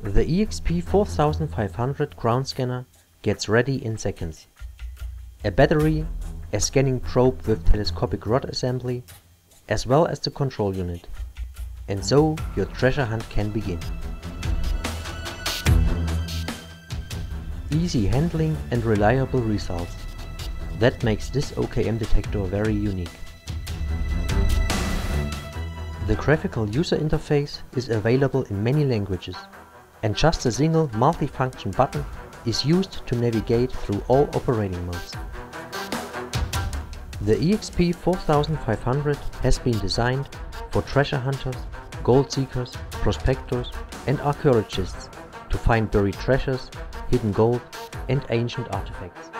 The eXp 4500 ground scanner gets ready in seconds. A battery, a scanning probe with telescopic rod assembly, as well as the control unit. And so your treasure hunt can begin. Easy handling and reliable results. That makes this OKM detector very unique. The graphical user interface is available in many languages, and just a single multi-function button is used to navigate through all operating modes. The eXp 4500 has been designed for treasure hunters, gold seekers, prospectors and archaeologists to find buried treasures, hidden gold and ancient artifacts.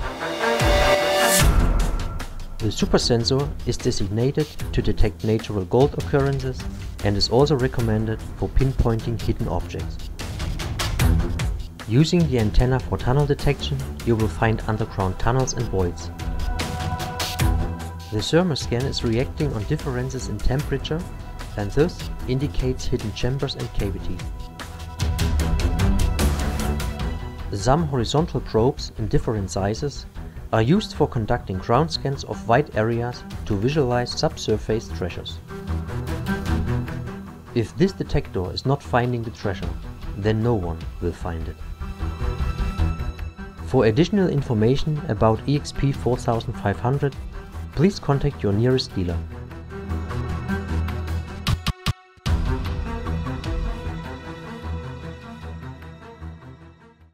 The super sensor is designated to detect natural gold occurrences and is also recommended for pinpointing hidden objects. Using the antenna for tunnel detection, you will find underground tunnels and voids. The thermoscan is reacting on differences in temperature and thus indicates hidden chambers and cavities. Some horizontal probes in different sizes are used for conducting ground scans of wide areas to visualize subsurface treasures. If this detector is not finding the treasure, then no one will find it. For additional information about eXp 4500, please contact your nearest dealer.